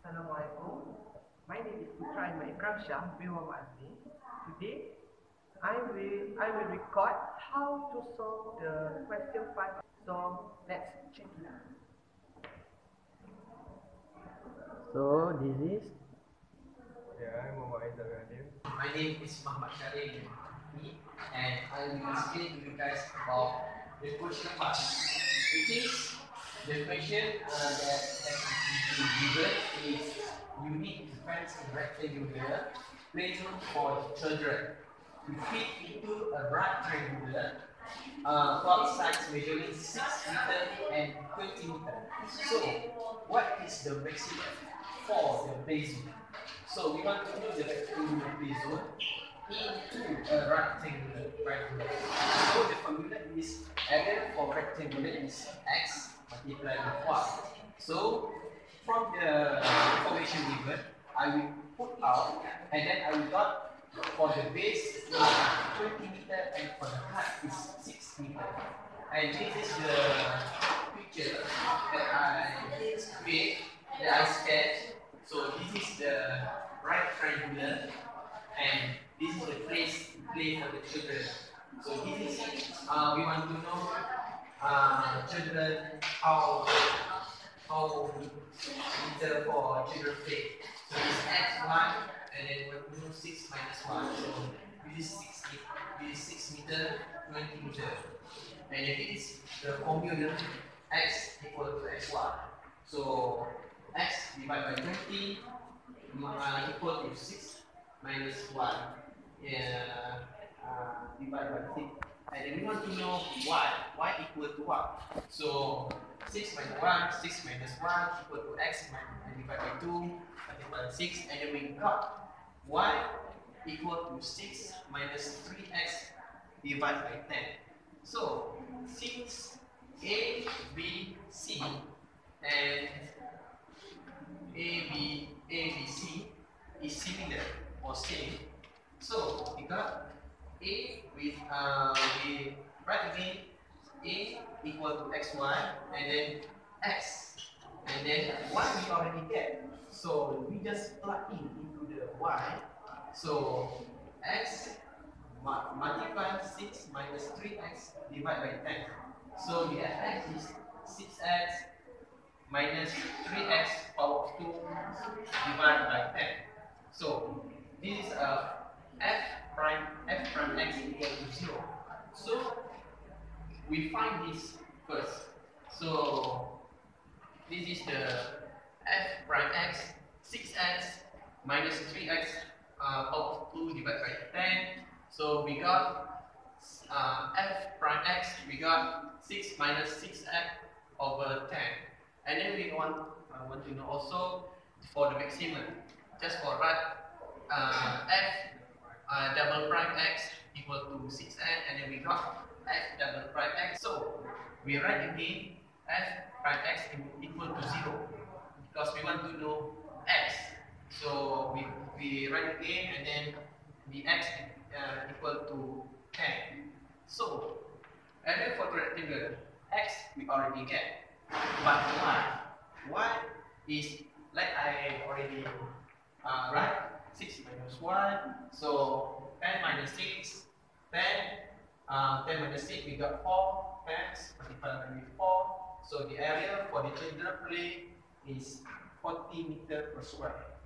Assalamualaikum. My name is Putra Ikram Biwa Azmi. Today, I will record how to solve the question 5. So let's check it out. So this is. Yeah, I'm Muhammad Aizal. My name is Muhammad Sharif, and I will explain to you guys about the question part, which is the question that has been given is you need to find a rectangular playroom for children to fit into a right triangular plot size measuring 6 meter and 20 meter. So, what is the maximum for the play zone? So, we want to use the rectangular play zone into a rectangular triangular. So, the formula is area for rectangular is x multiplied with y. So, from the information given, I will put out and then I will got for the base is 20 meter and for the height is 6 meter. And this is the picture that I create, that I sketch. So this is the right triangular and this is the place to play for the children. So this is we want to know children how meter for children play. So it's x1 and then we do 6 minus 1. So this is 6 meter, 20 meter. And then it is the formula x equal to x1. So x divided by 20 equal to 6 minus 1 divided by 6. And then we want to know y equal to what? So 6 minus 1, 6 minus 1 equal to x divided by 2 multiplied by 6, and then we got y equal to 6 minus 3x divided by 10. So since A, B, C and A, B, C is similar or same, so we got A with we write again A equal to xy and then x and then what we already get. So we just plug in into the y. So x multiply 6 minus 3x divided by 10. So the x is 6x minus 3x power of 2 divided by 10. So this is f prime x equal to 0. So we find this first. So this is the f prime x, 6x minus 3x power of 2 divided by 10. So we got f prime x, we got 6 minus 6x over 10. And then we want to know also for the maximum. Just for that, f double prime x equal to 6x, and then we got f double prime x. So we write again f prime x equal to 0 because we want to know x. So we write again and then the x equal to 10. So area for the rectangle x we already get, but y is like I already write 6 minus 1. So 10 minus 6, 10 minus 6 we got 4 10 multiplied with 4. So the area for the children play is 40 meter per square.